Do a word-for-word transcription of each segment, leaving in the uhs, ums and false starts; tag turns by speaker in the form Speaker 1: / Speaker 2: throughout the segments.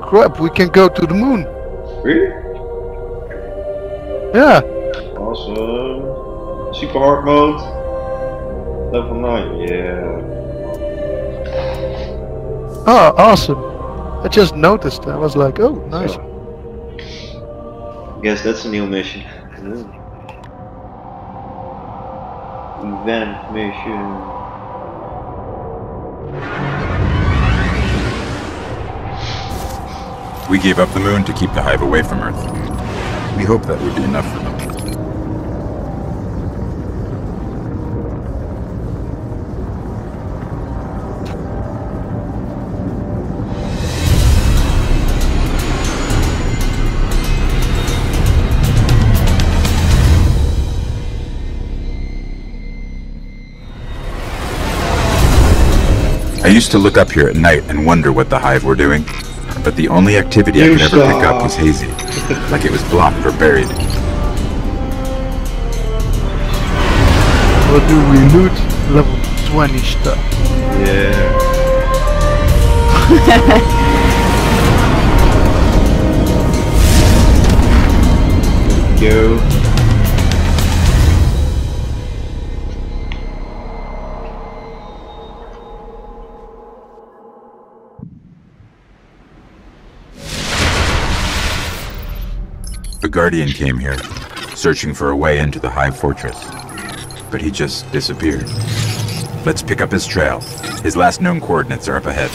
Speaker 1: crap, we can go to the moon.
Speaker 2: Really?
Speaker 1: Yeah.
Speaker 2: Awesome. Super hard mode. Level nine, yeah.
Speaker 1: Oh, awesome. I just noticed. I was like, oh, nice.
Speaker 2: So, guess that's a new mission. Mm. Event mission.
Speaker 3: We gave up the moon to keep the Hive away from Earth. We hope that would be enough for them. I used to look up here at night and wonder what the Hive were doing, but the only activity I could ever pick up was hazy, like it was blocked or buried.
Speaker 1: What do we loot? Level twenty stuff.
Speaker 2: Yeah. Go.
Speaker 3: The Guardian came here, searching for a way into the Hive Fortress, but he just disappeared. Let's pick up his trail. His last known coordinates are up ahead.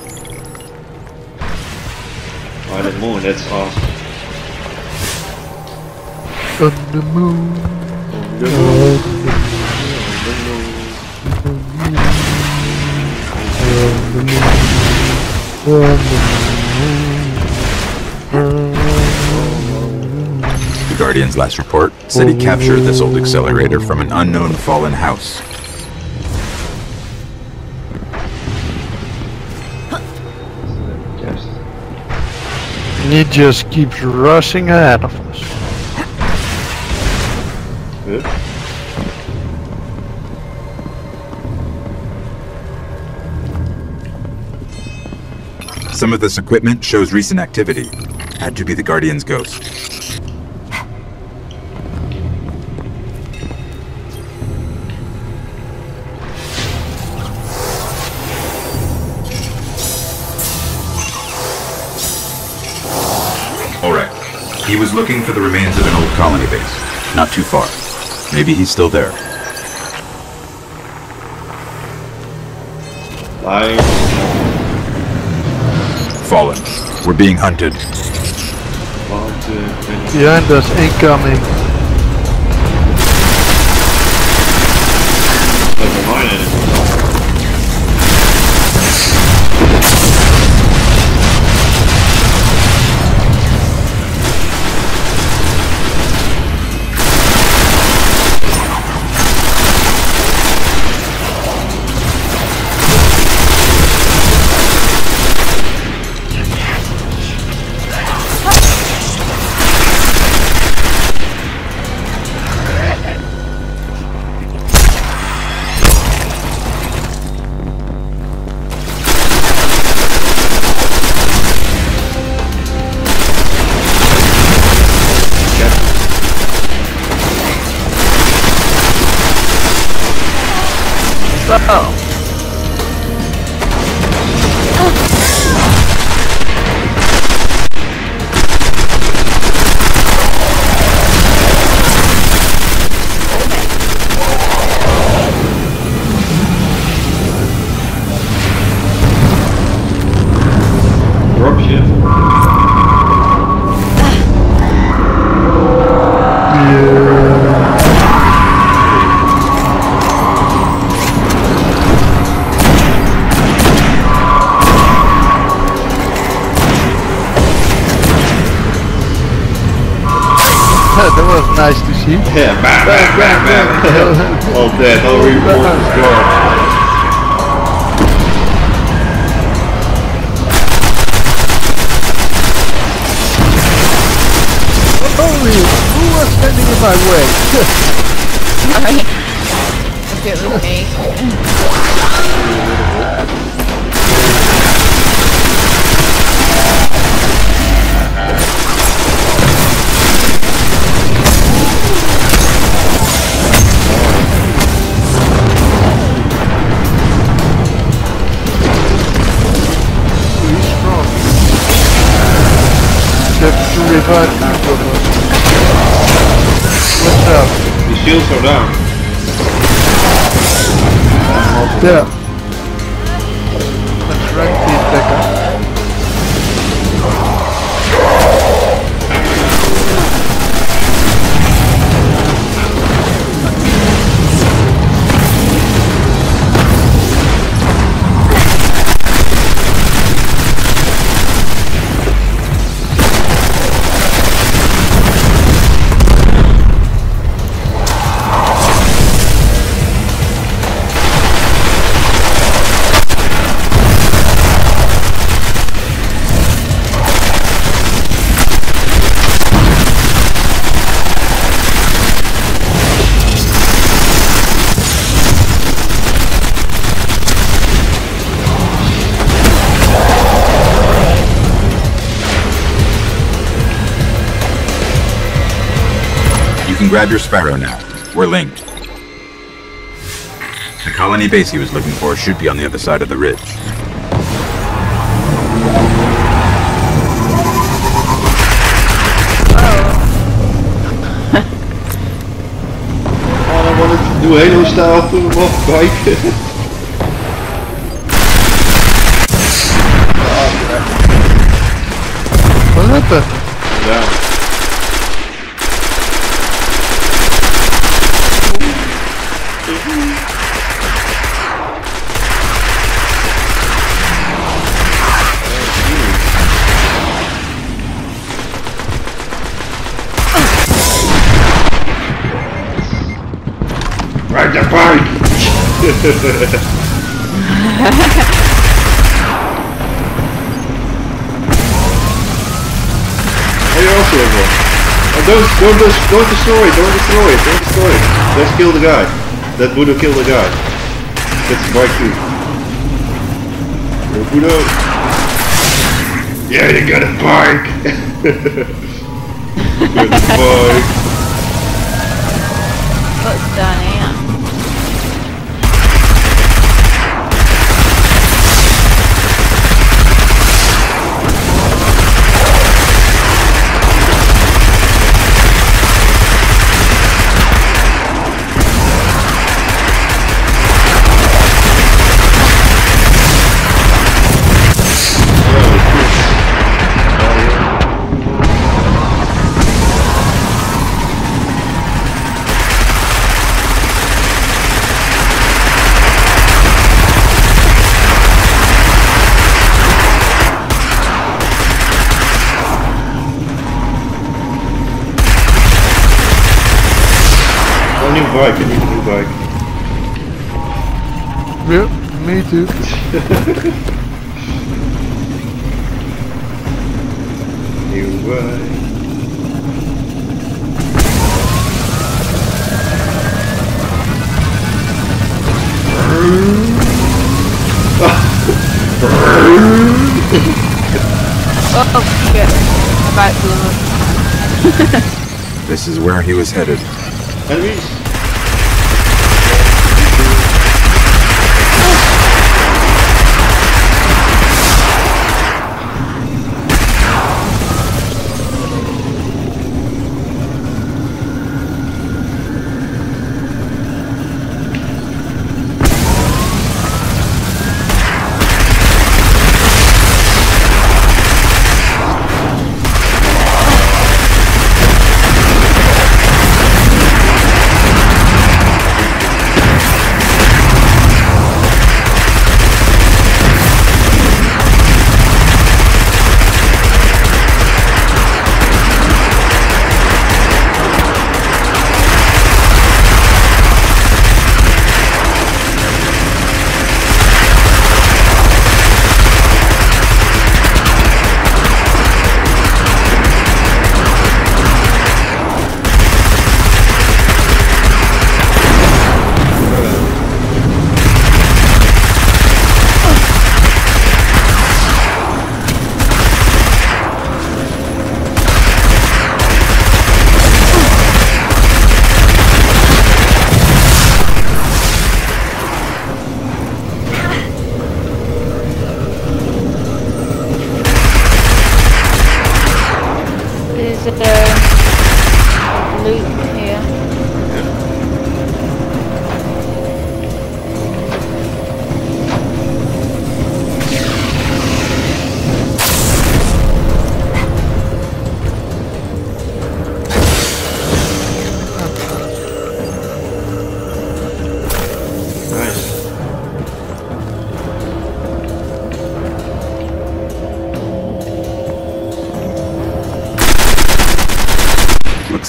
Speaker 2: On the moon, that's awesome.
Speaker 1: On the moon.
Speaker 2: On the moon.
Speaker 1: On the moon.
Speaker 3: The Guardian's last report said he captured this old accelerator from an unknown fallen house.
Speaker 1: And he just keeps rushing ahead of us.
Speaker 2: Good.
Speaker 3: Some of this equipment shows recent activity. Had to be the Guardian's ghost. Alright. He was looking for the remains of an old colony base. Not too far. Maybe he's still there.
Speaker 2: Bye.
Speaker 3: Fallen. We're being hunted.
Speaker 1: Behind us, incoming.
Speaker 2: Level nine enemy.
Speaker 1: Oh.
Speaker 2: Dropship.
Speaker 1: That was nice to see.
Speaker 2: Yeah, bam, bam, bam, bam. All dead, all reinforcements gone.
Speaker 1: Holy, who was standing in my way?
Speaker 4: Alright. If it was me.
Speaker 2: shields are down.
Speaker 1: Yeah. Let's rank these back up.
Speaker 3: You can grab your Sparrow now. We're linked. The colony base he was looking for should be on the other side of the ridge.
Speaker 2: All I wanted to do Halo style, put him off bike.
Speaker 1: What happened?
Speaker 2: Down. Ride the bike! Oh, you also have one. Oh, don't, don't, don't, don't destroy it, don't destroy it, don't destroy it. Let's kill the guy. Let Budo kill the guy. That's the bike too. Go Budo. Yeah, you got a bike! You got a bike.
Speaker 4: What's done, eh?
Speaker 2: New bike, I need a new bike.
Speaker 1: Yeah, me too.
Speaker 2: New bike.
Speaker 4: Oh shit. My bike blew up.
Speaker 3: This is where he was headed.
Speaker 2: Enemies?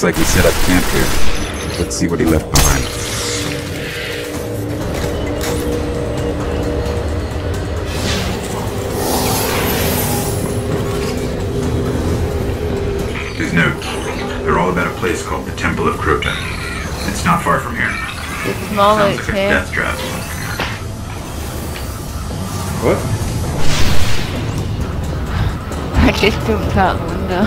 Speaker 3: like he set up camp here. Let's see what he left behind. His note. They're all about a place called the Temple of Crota. It's not far from here.
Speaker 4: It's more
Speaker 3: Sounds
Speaker 4: like
Speaker 3: like a
Speaker 4: here.
Speaker 3: death trap.
Speaker 2: What?
Speaker 4: I just jumped out the window.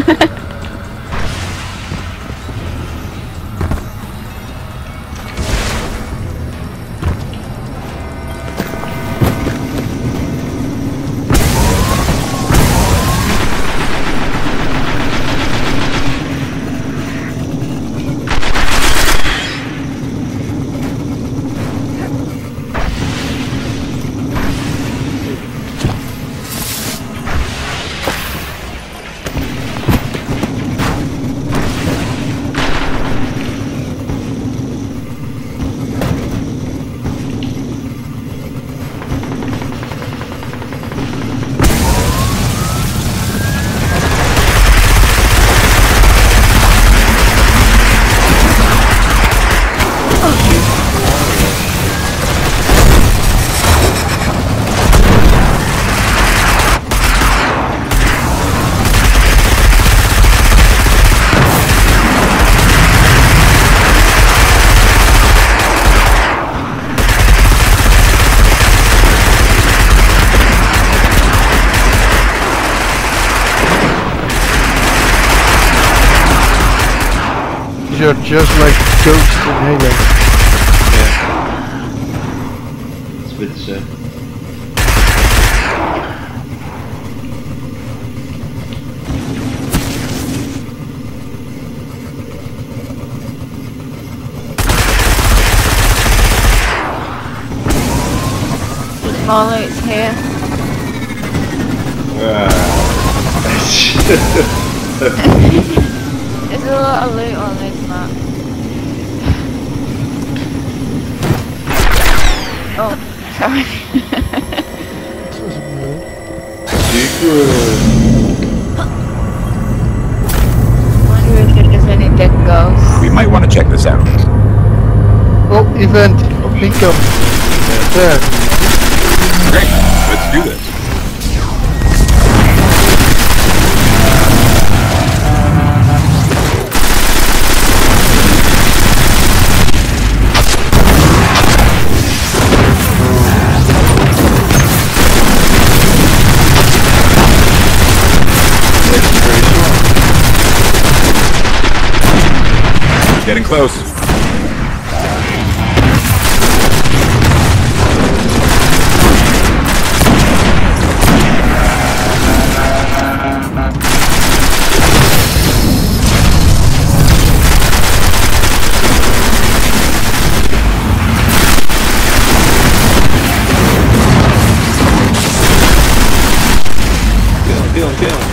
Speaker 1: You're just like ghosts in Halo.
Speaker 2: Yeah. It's a bit sad.
Speaker 4: More like it's here. There's a lot of loot on this map. Oh, sorry.
Speaker 2: Secret.
Speaker 4: Wonder if there's any dead ghosts.
Speaker 3: We might want to check this out.
Speaker 1: Oh, event. Bingo. There.
Speaker 3: Great, let's do this. Getting close.
Speaker 2: Kill him, kill him.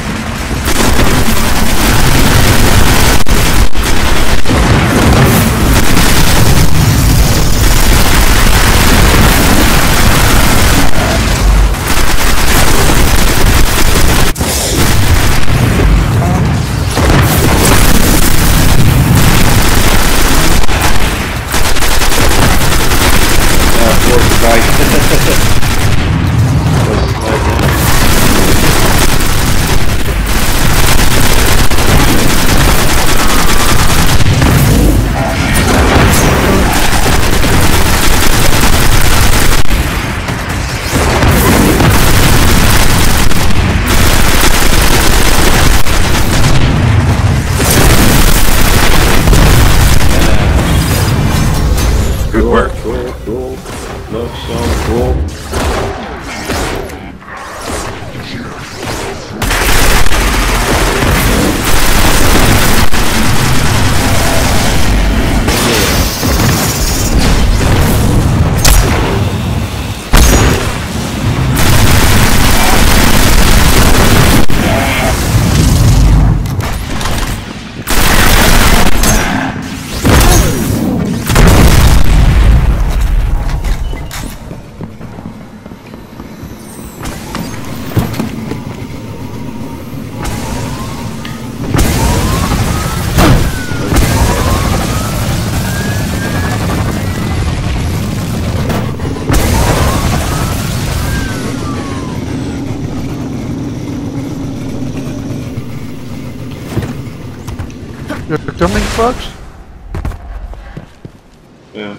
Speaker 3: Good work.
Speaker 2: Cool, cool. Looks so cool.
Speaker 1: coming, folks?
Speaker 2: Yeah.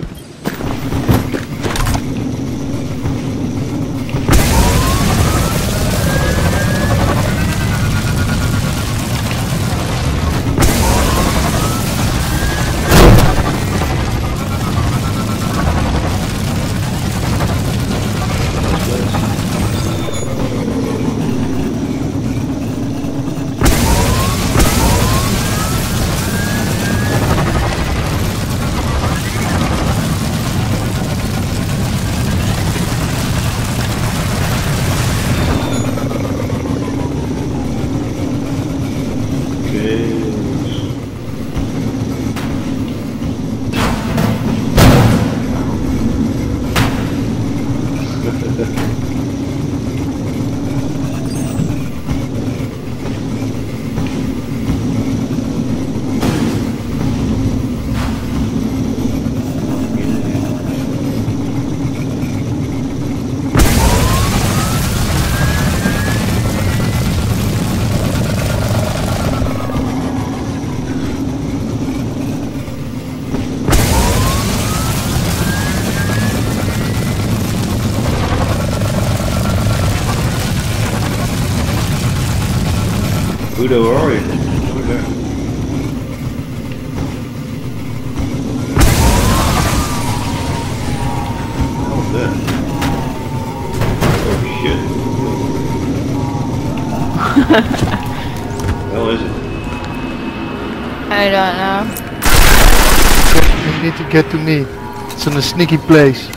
Speaker 2: Udo, where are you? Over there. Oh, that. Oh, shit. Where is it?
Speaker 4: I don't know.
Speaker 1: You need to get to me. It's in a sneaky place.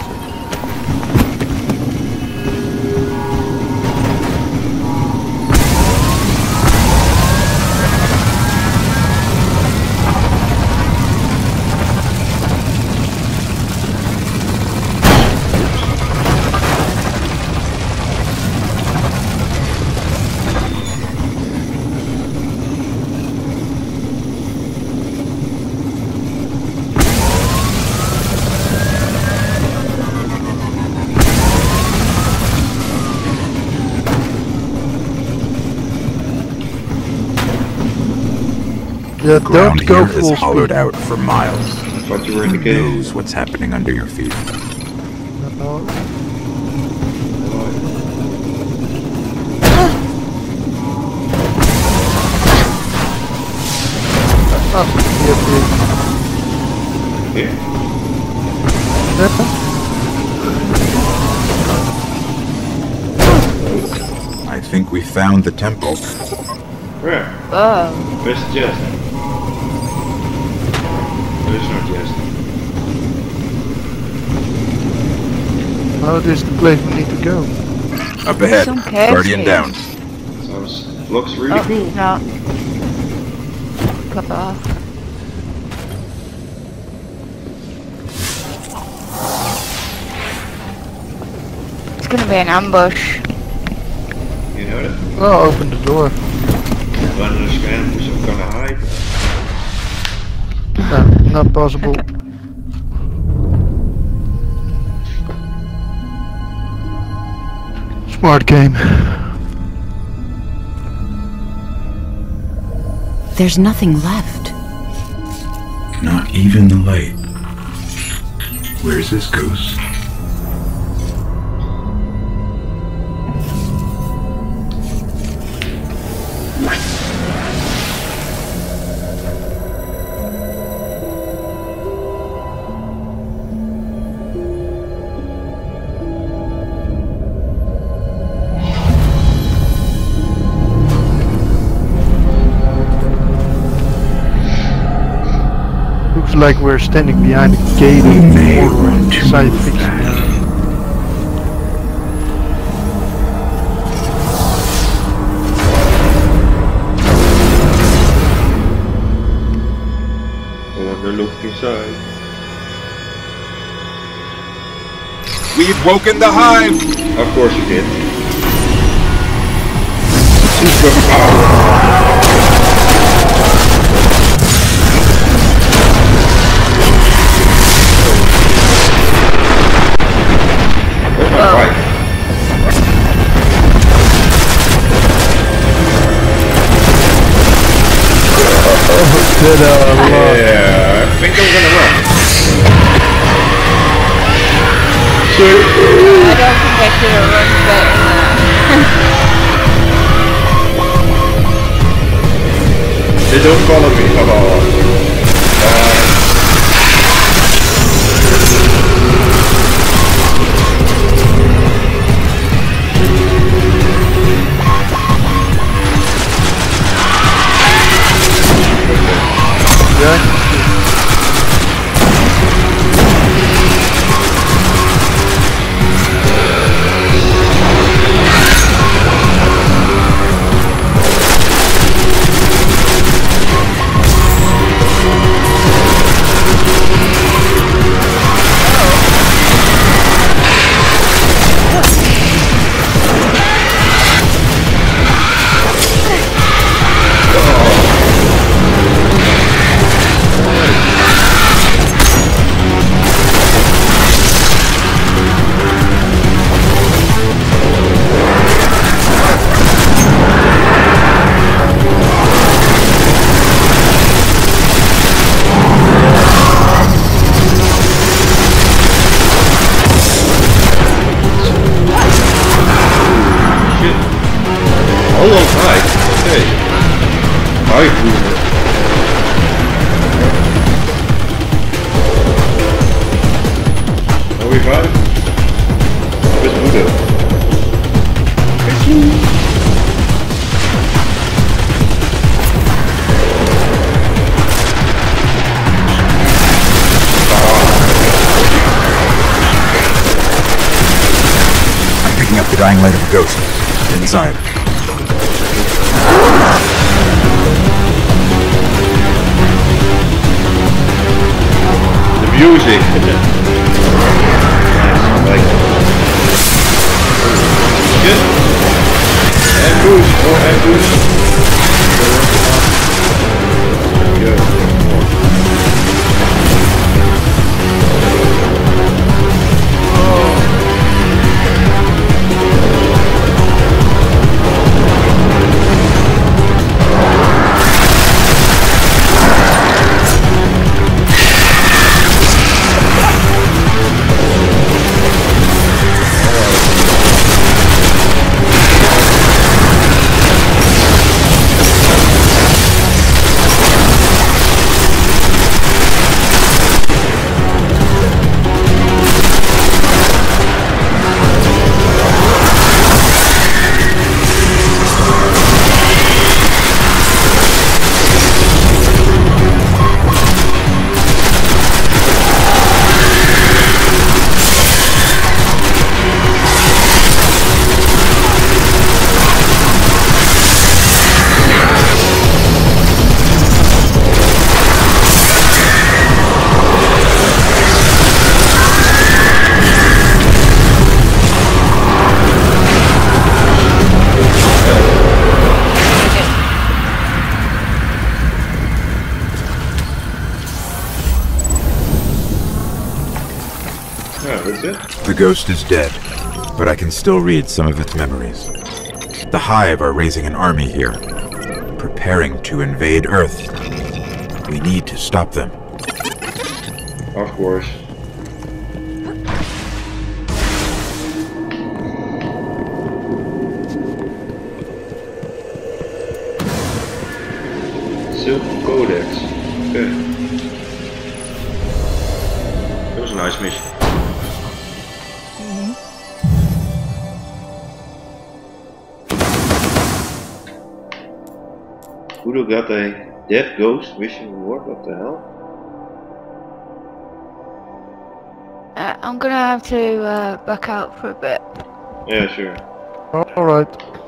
Speaker 1: Yeah,
Speaker 3: Ground
Speaker 1: don't go
Speaker 3: here
Speaker 1: full
Speaker 3: is hollowed
Speaker 1: speed.
Speaker 3: out for miles.
Speaker 2: I thought you were in the
Speaker 3: Who
Speaker 2: cave.
Speaker 3: knows what's happening under your feet?
Speaker 1: No. Oh,
Speaker 2: Here?
Speaker 3: I think we found the temple.
Speaker 2: Where?
Speaker 4: Oh.
Speaker 2: Where's the chest? There's no chest.
Speaker 1: Oh, this is the place we need to go.
Speaker 3: Up ahead,
Speaker 4: Some caves
Speaker 3: Guardian
Speaker 4: here.
Speaker 3: down.
Speaker 2: Sounds, looks really
Speaker 4: Oh,
Speaker 2: cool.
Speaker 4: no. Cut off. It's gonna be an ambush.
Speaker 2: You know that?
Speaker 1: Oh, open the door.
Speaker 2: Run in the scan, so I'm gonna hide.
Speaker 1: No, not possible. Smart game.
Speaker 5: There's nothing left.
Speaker 3: Not even the light. Where's this ghost?
Speaker 1: Looks like we're standing behind a gated
Speaker 3: may
Speaker 1: portal
Speaker 3: want to
Speaker 1: science
Speaker 3: move
Speaker 1: fiction.
Speaker 3: that.
Speaker 2: I want to look inside.
Speaker 3: We've woken the hive!
Speaker 2: Of course you did. Superpower! Where's my bike?
Speaker 1: Ditto.
Speaker 2: Sorry.
Speaker 4: I don't think I should have run better than that.
Speaker 2: They don't follow me. Hello.
Speaker 1: Yeah.
Speaker 3: The dying light of a ghost. Inside.
Speaker 2: The music. Nice. I like it. Good. Ambush. More ambush. Good.
Speaker 3: The ghost is dead, but I can still read some of its memories. The Hive are raising an army here, preparing to invade Earth. We need to stop them.
Speaker 2: Of course. Silk Codex. Okay. That was a nice mission. Udo got a dead ghost mission reward. What the hell?
Speaker 4: Uh, I'm gonna have to uh, back out for a bit.
Speaker 2: Yeah, sure.
Speaker 1: Alright.